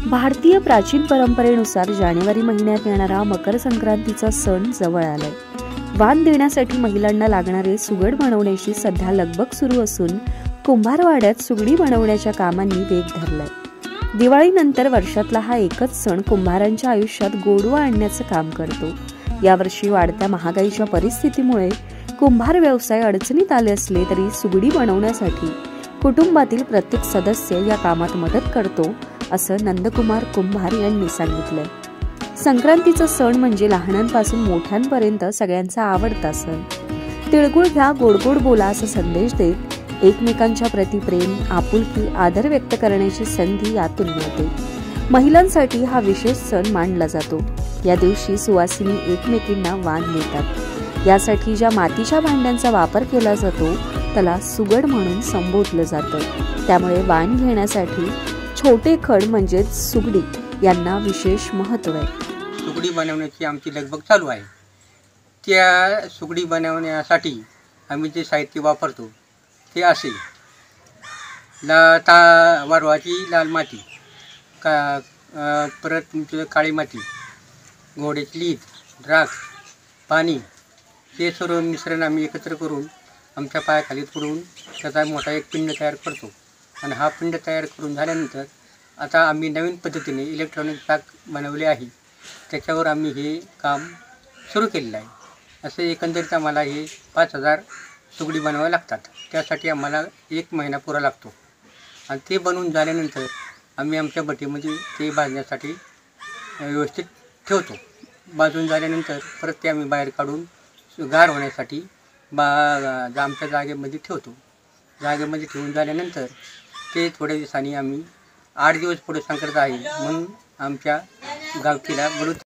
भारतीय प्राचीन परंपरेनुसार जानेवारी महिन्यात येणारा मकर संक्रांतीचा सण जवळ आलाय। वाण देण्यासाठी महिलांना लागणारे सुगड बनवण्याची सध्या लगबग सुरू असून कुंभारवाड्यात सुगडी बनवण्याच्या कामांनी वेग धरलाय। दिवाळीनंतर वर्षातला हा एकच सण कुंभारांच्या आयुष्यात गोडवा आणण्याचं काम करतो। यावर्षी वाढत्या महागाईच्या परिस्थितीमुळे कुंभार व्यवसाय अडचणीत आले असले तरी सुगडी बनवण्यासाठी कुटुंबातील प्रत्येक सदस्य या कामात मदत करतो, असं नंदकुमार कुंभार यांनी सांगितलं। संक्रांतीचा सण म्हणजे लहानांपासून मोठ्यांपर्यंत सगळ्यांचा आवडता सण। तिळगुळ घ्या, गोड गोड बोला असा संदेश देत एकमेकांच्या प्रति प्रेम, आपुलकी, आदर व्यक्त करण्याची संधी यातून मिळते। महिलांसाठी हा विशेष सण मानला जातो। या दिवशी सुवासिनी एकमेकींना वाण देतात। यासाठी ज्या मातीच्या भांड्यांचा वापर केला जातो त्याला सुगड म्हणून संबोधलं जातं। त्यामुळे वाण घेण्यासाठी छोटे खड म्हणजे सुगडी यांना विशेष महत्त्व आहे। सुगडी बनवण्याची आमची लगबग चालू आहे। त्या सुगडी बनवण्यासाठी आम्ही जे साहित्य वापरतो ते असे वारवाची लाल माती, परत तुमचं काळी माती, घोड्याची लीद, द्राक्ष, पाणी, हे सर्व मिश्रण आम्ही एकत्र करून आमच्या पायाखाली फोडून त्याचा मोठा एक पिंड तयार करतो। आणि हा पिंड तयार करून झाल्यानंतर आता आम्ही नवीन पद्धतीने इलेक्ट्रॉनिक पॅक बनवले आहे, त्याच्यावर आम्ही हे काम सुरू केलेलं आहे। असे एकंदरीत आम्हाला हे 5000 सुगडी बनवावे लागतात। त्यासाठी आम्हाला 1 महिना पुरा लागतो। आणि ते बनवून झाल्यानंतर आम्ही आमच्या भट्टीमध्ये ते भाजण्यासाठी व्यवस्थित ठेवतो। भाजून झाल्यानंतर परत ते आम्ही बाहेर काढून गार होण्यासाठी आमच्या जागेमध्ये ठेवतो। जागेमध्ये ठेवून झाल्यानंतर ते थोड्या दिवसांनी आम्ही 8 दिवस पुढे संक्रांत आहे म्हणून आमच्या गावकीला बोलवतो।